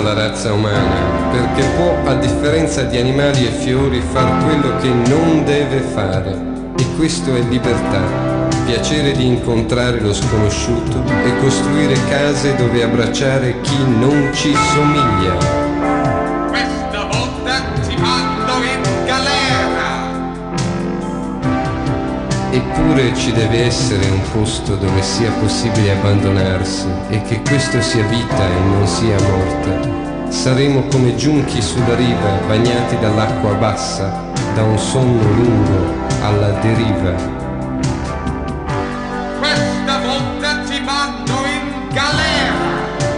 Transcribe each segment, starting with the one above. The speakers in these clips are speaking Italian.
la razza umana, perché può, a differenza di animali e fiori, far quello che non deve fare. E questo è libertà, piacere di incontrare lo sconosciuto e costruire case dove abbracciare chi non ci somiglia. Questa volta ti mando in galera! Eppure ci deve essere un posto dove sia possibile abbandonarsi e che questo sia vita e non sia morte. Saremo come giunchi sulla riva, bagnati dall'acqua bassa, da un sonno lungo alla deriva. Questa volta ti mando in galera!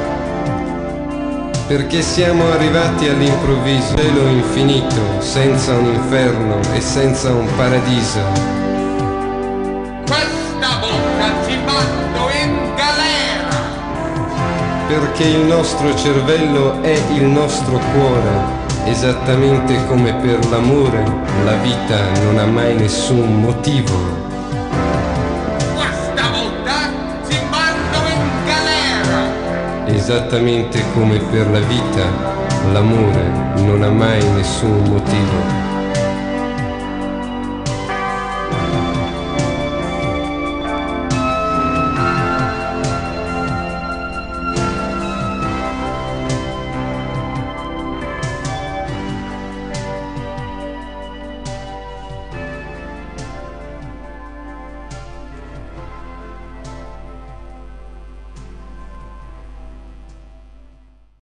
Perché siamo arrivati all'improvviso, cielo infinito, senza un inferno e senza un paradiso. Questa volta ti mando in galera! Perché il nostro cervello è il nostro cuore, esattamente come per l'amore, la vita non ha mai nessun motivo. Questa volta ti mando in galera! Esattamente come per la vita, l'amore non ha mai nessun motivo.